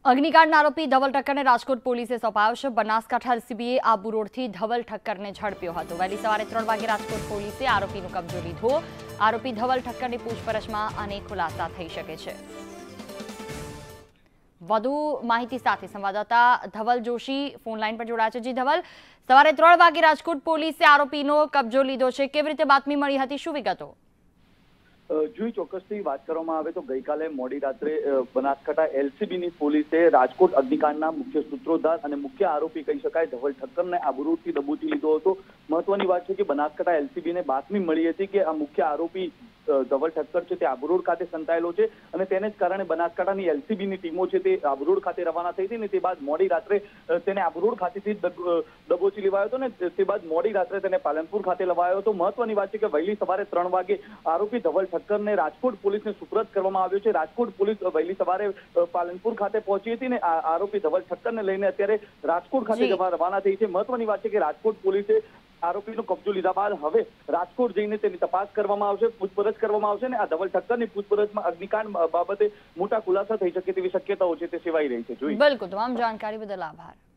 અગ્નિકાંડના આરોપી ધવલ ઠક્કરને રાજકોટ પોલીસે સોંપાયો છે। બનાસકાંઠા એલસીબીએ આબુ રોડથી ધવલ ઠક્કરને ઝડપ્યો હતો। વહેલી સવારે 3 વાગે રાજકોટ પોલીસે આરોપીનો કબજો લીધો। આરોપી ધવલ ઠક્કરની પૂછપરછમાં અનેક ખુલાસા થઈ શકે છે। વધુ માહિતી સાથે સંવાદદાતા ધવલ જોશી ફોન લાઈન પર જોડાયા છે। જી ધવલ, સવારે 3 વાગે રાજકોટ પોલીસે આરોપીનો કબજો લીધો છે, કેવી રીતે બાતમી મળી હતી, શું વિગતો? જોઈ ચોક્કસથી વાત કરવામાં આવે તો ગઈકાલે મોડી રાત્રે બનાસકાંઠા એલસીબીની પોલીસે રાજકોટ અગ્નિકાંડના મુખ્ય સૂત્રધાર અને મુખ્ય આરોપી કહી શકાય ધવલ ઠક્કરને આબુ રોડથી દબોચી લીધો હતો। મહત્વની વાત છે કે બનાસકાંઠા એલસીબીને બાતમી મળી હતી કે આ મુખ્ય આરોપી ધવલ ઠક્કર છે તે આબુ રોડ ખાતે સંતાયેલો છે અને તેને જ કારણે બનાસકાંઠાની એલસીબીની ટીમો છે તે આબુ રોડ ખાતે રવાના થઈ હતી ને તે બાદ મોડી રાત્રે તેને આબુ રોડ ખાતેથી દબોચી લેવાયો હતો ને તે બાદ મોડી રાત્રે તેને પાલનપુર ખાતે લવાયો હતો। મહત્વની વાત છે કે વહેલી સવારે 3 વાગે આરોપી ધવલ ઠક્કરને રાજકોટ પોલીસને સુપ્રત કરવામાં આવ્યો છે। રાજકોટ પોલીસ વહેલી સવારે પાલનપુર ખાતે પહોંચી હતી ને આરોપી ધવલ ઠક્કરને લઈને અત્યારે રાજકોટ ખાતે રવાના થઈ છે। મહત્વની વાત છે કે રાજકોટ પોલીસે આરોપીનો કબજો લીધા બાદ હવે રાજકોટ જઈને તેની તપાસ કરવામાં આવશે, પૂછપરછ કરવામાં આવશે ને આ ધવલ ઠક્કરની પૂછપરછમાં અગ્નિકાંડ બાબતે મોટા ખુલાસા થઈ શકે તેવી શક્યતાઓ છે તે સેવાઈ રહી છે। બિલકુલ, તમામ જાણકારી બદલ આભાર।